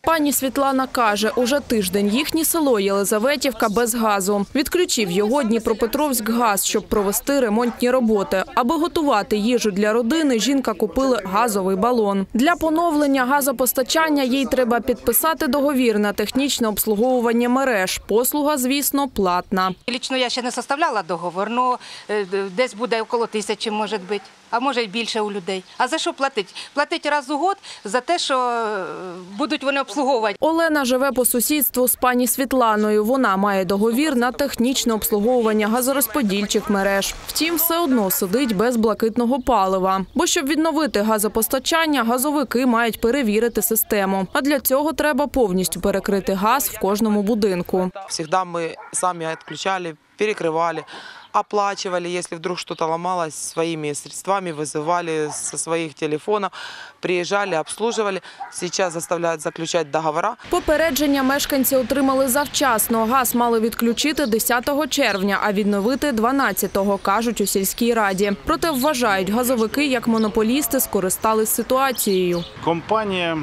Пані Світлана каже, уже тиждень їхнє село Єлизаветівка без газу. Відключив його Дніпропетровськгаз, щоб провести ремонтні роботи. Аби готувати їжу для родини, жінка купила газовий балон. Для поновлення газопостачання їй треба підписати договір на технічне обслуговування мереж. Послуга, звісно, платна. Лічно я ще не составляла договор, але десь буде около 1000, може бути. А може й більше у людей. А за що платити? Платить раз у год за те, що будуть вони обслуговувати. Олена живе по сусідству з пані Світланою. Вона має договір на технічне обслуговування газорозподільчих мереж. Втім, все одно сидить без блакитного палива. Бо щоб відновити газопостачання, газовики мають перевірити систему. А для цього треба повністю перекрити газ в кожному будинку. Завжди ми самі відключали, перекривали. Оплачивали, если вдруг что-то ломалось, своими средствами вызывали со своих телефонов, приезжали, обслуживали. Сейчас заставляют заключать договора. Попередження мешканці отримали завчасно. Газ мали відключити 10 червня, а відновити 12-го, кажуть у сільській раді. Проте вважають, газовики як монополісти скористались ситуацією. Компанія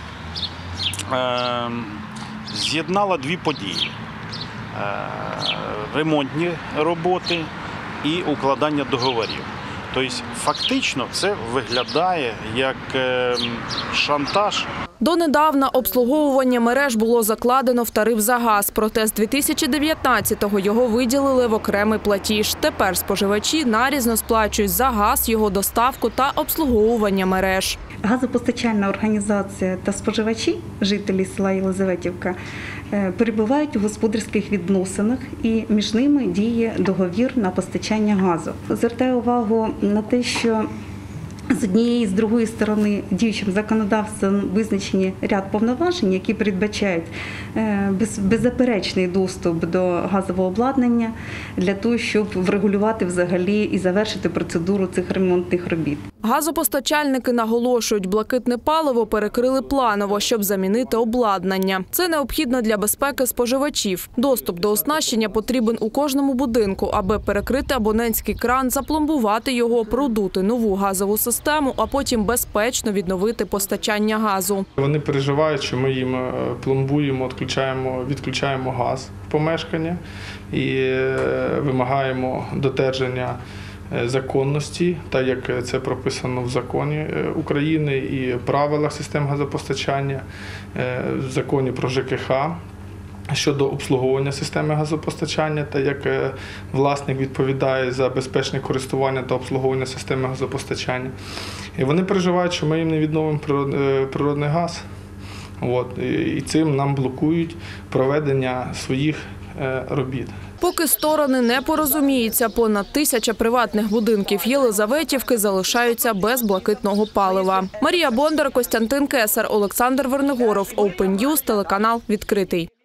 з'єднала дві події. Ремонтні роботи і укладання договорів. Тобто фактично це виглядає як шантаж. Донедавна обслуговування мереж було закладено в тариф за газ, проте з 2019-го його виділили в окремий платіж. Тепер споживачі нарізно сплачують за газ, його доставку та обслуговування мереж. Газопостачальна організація та споживачі, жителі села Єлизаветівка, перебувають у господарських відносинах і між ними діє договір на постачання газу. Звертаю увагу на те, що з однієї і з другої сторони діючим законодавством визначені ряд повноважень, які передбачають беззаперечний доступ до газового обладнання для того, щоб врегулювати взагалі і завершити процедуру цих ремонтних робіт. Газопостачальники наголошують, блакитне паливо перекрили планово, щоб замінити обладнання. Це необхідно для безпеки споживачів. Доступ до оснащення потрібен у кожному будинку, аби перекрити абонентський кран, запломбувати його, продути нову газову систему, а потім безпечно відновити постачання газу. Вони переживають, що ми їм пломбуємо, відключаємо газ в помешкання і вимагаємо додержання законності, так як це прописано в законі України і правилах систем газопостачання, в законі про ЖКХ щодо обслуговування системи газопостачання, та як власник відповідає за безпечне користування та обслуговування системи газопостачання. І вони переживають, що ми їм не відновимо природний газ. І цим нам блокують проведення своїх робіт. Поки сторони не порозуміються, понад 1000 приватних будинків Єлизаветівки залишаються без блакитного палива. Марія Бондар, Костянтин Кесар, Олександр Вернигоров, Open News, телеканал «Відкритий».